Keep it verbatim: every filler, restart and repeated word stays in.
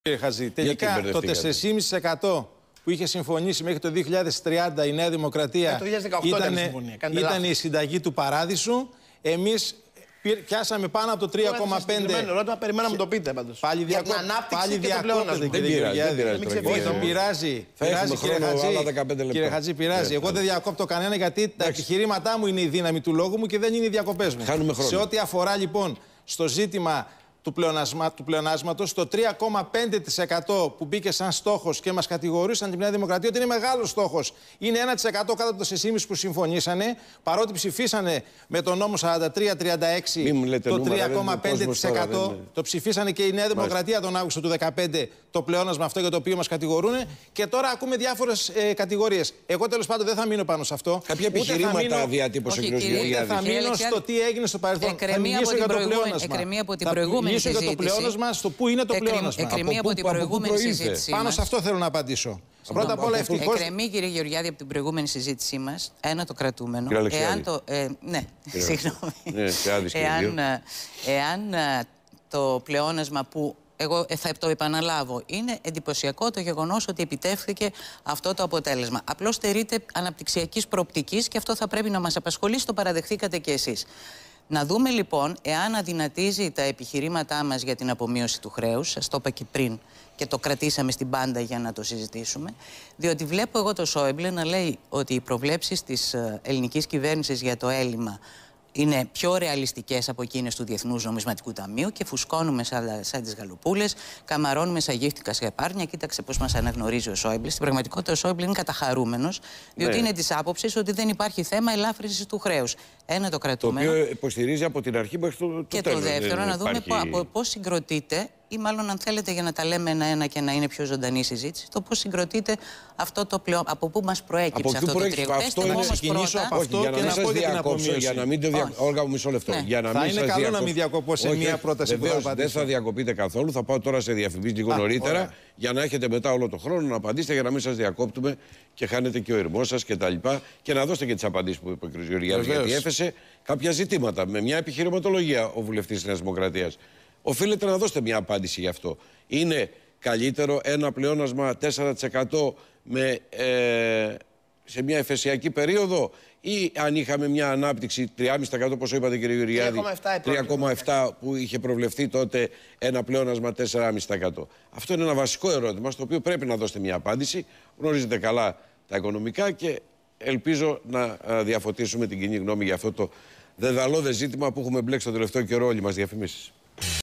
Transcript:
Κύριε Χατζή, τελικά το τέσσερα κόμμα πέντε τοις εκατό που είχε συμφωνήσει μέχρι το δύο χιλιάδες τριάντα η Νέα Δημοκρατία ήταν, ήταν η συνταγή του παράδεισου. Εμείς πιάσαμε πάνω από το τρία κόμμα πέντε τοις εκατό. Ερώτημα, περιμέναμε να το πείτε πάντως. Πάλι διακόπτεται, κύριε Γεωργιάδη. Όχι, πειράζει. Πειράζει, κύριε Χατζή, πειράζει. Εγώ δεν διακόπτω κανένα γιατί τα επιχειρήματά μου είναι η δύναμη του λόγου μου και δεν είναι οι διακοπές μου. Σε ό,τι αφορά λοιπόν στο ζήτημα του, πλεονάσμα, του πλεονάσματος, το τρία κόμμα πέντε τοις εκατό που μπήκε σαν στόχος και μας κατηγορούσαν την Νέα Δημοκρατία ότι είναι μεγάλος στόχος. Είναι ένα τοις εκατό κάτω από το τέσσερα κόμμα πέντε τοις εκατό που συμφωνήσανε, παρότι ψηφίσανε με τον νόμο σαράντα τρία τριάντα έξι το τρία κόμμα πέντε τοις εκατό. Τώρα, το ψηφίσανε και η Νέα Δημοκρατία Μάλιστα. τον Αύγουστο του δύο χιλιάδες δεκαπέντε, το πλεόνασμα αυτό για το οποίο μας κατηγορούν. Και τώρα ακούμε διάφορες ε, κατηγορίες. Εγώ τέλος πάντων δεν θα μείνω πάνω σε αυτό. Κάποια επιχειρήματα διατύπωσε ο κ. Γεωργιάδης. Δεν θα μείνω στο τι έγινε στο παρελθόν. Θα μιλήσω για το πλεόνασμα. Από την προηγούμενη συζήτηση. Στο πού είναι το πλεόνασμα. Εκκρεμεί από την προηγούμενη συζήτησή μας. Πάνω σε αυτό θέλω να απαντήσω. Πρώτα απ' όλα, ευτυχώς. Εκκρεμεί, κύριε Γεωργιάδη, από την προηγούμενη συζήτησή μας, ένα το κρατούμενο. Εάν το. Ε, ναι, συγγνώμη. Εάν, εάν το πλεόνασμα που. Εγώ θα το επαναλάβω. Είναι εντυπωσιακό το γεγονός ότι επιτεύχθηκε αυτό το αποτέλεσμα. Απλώς στερείται αναπτυξιακής προοπτικής και αυτό θα πρέπει να μας απασχολήσει. Το παραδεχθήκατε κι εσείς. Να δούμε λοιπόν εάν αδυνατίζει τα επιχειρήματά μας για την απομείωση του χρέους. Σας το είπα και πριν και το κρατήσαμε στην πάντα για να το συζητήσουμε. Διότι βλέπω εγώ το Σόιμπλε να λέει ότι οι προβλέψεις της ελληνικής κυβέρνησης για το έλλειμμα είναι πιο ρεαλιστικές από εκείνες του Διεθνούς Νομισματικού Ταμείου και φουσκώνουμε σαν, σαν τις γαλοπούλες, καμαρώνουμε σαν γύφτικα σε επάρνια. Κοίταξε πώς μας αναγνωρίζει ο Σόιμπλε. Στην πραγματικότητα ο Σόιμπλε είναι καταχαρούμενος, διότι ναι. είναι της άποψης ότι δεν υπάρχει θέμα ελάφρυνσης του χρέους. Ένα το κρατούμενο. Το οποίο υποστηρίζει από την αρχή μέχρι το, το και τέλος. Και το δεύτερο, να δούμε υπάρχει... από πώς συγκροτείται, ή μάλλον αν θέλετε για να τα λέμε ένα-ένα και να είναι πιο ζωντανή η συζήτηση, το πώς συγκροτείται αυτό το πλεό... από πού μας προέκυψε αυτό το τρίγωνο. Αυτό είναι να ξεκινήσω από αυτό και να πω για την απομείωση. Για να μην το διακόψω. Όλγα μου, μισό λεπτό. Ναι. Για να θα μην είναι σας καλό διακόψω. να μην διακοπώ σε μία πρόταση που θα απαντήσω. Δεν θα διακοπείτε καθόλου. Θα πάω τώρα σε διαφημίσεις λίγο νωρίτερα για να έχετε μετά όλο το χρόνο να απαντήσετε για να μην σας διακόπτουμε και χάνετε και ο ηρμός σας κτλ. Και να δώσετε και τις απαντήσεις που είπε ο κ. Γεωργιάδης, γιατί έθεσε κάποια ζητήματα με μια επιχειρηματολογία ο βουλευτής της Νέας Δημοκρατίας. Οφείλετε να δώσετε μια απάντηση γι' αυτό. Είναι καλύτερο ένα πλεόνασμα τέσσερα τοις εκατό με, ε, σε μια εφεσιακή περίοδο ή αν είχαμε μια ανάπτυξη τρία κόμμα πέντε τοις εκατό, όπως είπατε κύριε Γεωργιάδη, τρία κόμμα επτά τοις εκατό που είχε προβλεφθεί τότε ένα πλεόνασμα τέσσερα κόμμα πέντε τοις εκατό. Αυτό είναι ένα βασικό ερώτημα στο οποίο πρέπει να δώσετε μια απάντηση. Γνωρίζετε καλά τα οικονομικά και ελπίζω να διαφωτίσουμε την κοινή γνώμη για αυτό το δεδαλώδες ζήτημα που έχουμε μπλέξει το τελευταίο καιρό όλοι μας διαφημίσεις.